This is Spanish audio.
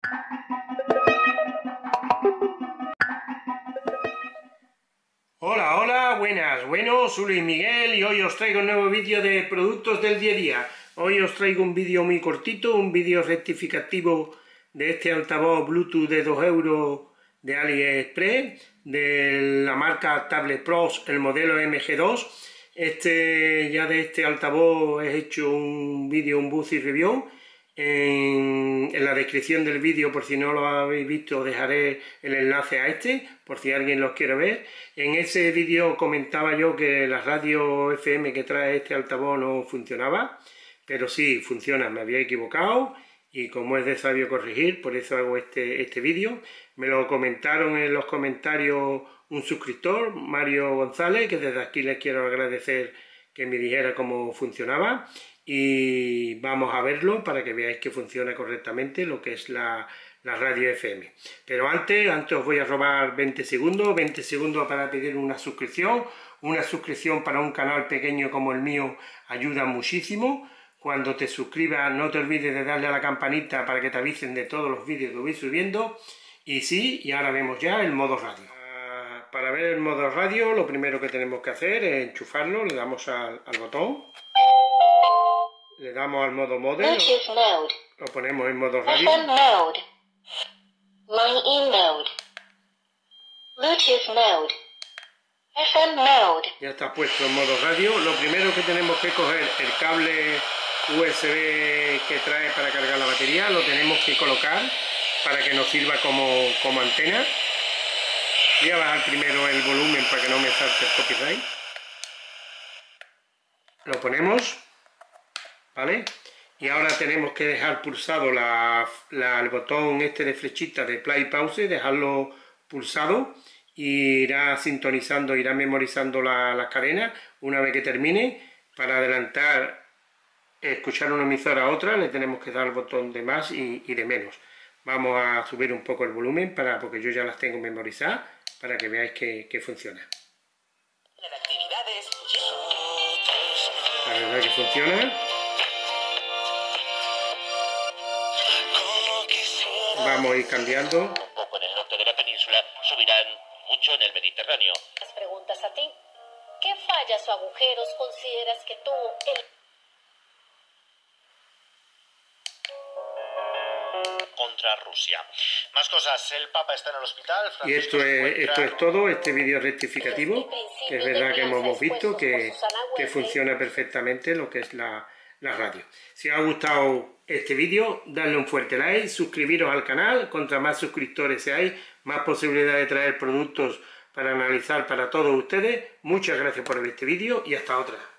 Hola, hola, buenas. Bueno, soy Luis Miguel y hoy os traigo un nuevo vídeo de productos del día a día. Hoy os traigo un vídeo muy cortito, un vídeo rectificativo de este altavoz Bluetooth de 2 euros de AliExpress, de la marca Tablet Pros, el modelo MG2. Ya de este altavoz he hecho un vídeo, un unboxing review. En la descripción del vídeo, por si no lo habéis visto, dejaré el enlace a por si alguien los quiere ver. En ese vídeo comentaba yo que la radio FM que trae este altavoz no funcionaba, pero sí funciona, me había equivocado y como es de sabio corregir, por eso hago este vídeo. Me lo comentaron en los comentarios un suscriptor, Mario González, que desde aquí les quiero agradecer que me dijera cómo funcionaba. Y vamos a verlo para que veáis que funciona correctamente lo que es la radio FM. Pero antes os voy a robar 20 segundos para pedir una suscripción. Una suscripción para un canal pequeño como el mío ayuda muchísimo. Cuando te suscribas no te olvides de darle a la campanita para que te avisen de todos los vídeos que voy subiendo. Y sí, y ahora vemos ya el modo radio. Para ver el modo radio lo primero que tenemos que hacer es enchufarlo, le damos al botón. Le damos al modo modem, lo ponemos en modo radio. FM mode. Line in mode. Bluetooth mode. FM mode. Ya está puesto en modo radio. Lo primero que tenemos que coger el cable USB que trae para cargar la batería, lo tenemos que colocar para que nos sirva como antena. Voy a bajar primero el volumen para que no me salte el copyright. Lo ponemos. ¿Vale? Y ahora tenemos que dejar pulsado el botón de flechita de play pause, dejarlo pulsado y irá sintonizando, irá memorizando las cadenas. Una vez que termine, para adelantar, escuchar una emisora a otra, le tenemos que dar el botón de más y de menos. Vamos a subir un poco el volumen porque yo ya las tengo memorizadas para que veáis que funciona. La verdad que funciona. Vamos a ir cambiando. Un poco en el norte de la península, subirán mucho en el Mediterráneo. Las preguntas a ti. ¿Qué fallas o agujeros consideras que tuvo el contra Rusia? Más cosas, el Papa está en el hospital. Y esto es todo, este vídeo rectificativo, que es verdad que hemos visto que funciona perfectamente lo que es la radio. Si os ha gustado este vídeo, dadle un fuerte like, suscribiros al canal, contra más suscriptores seáis, más posibilidad de traer productos para analizar para todos ustedes. Muchas gracias por ver este vídeo y hasta otra.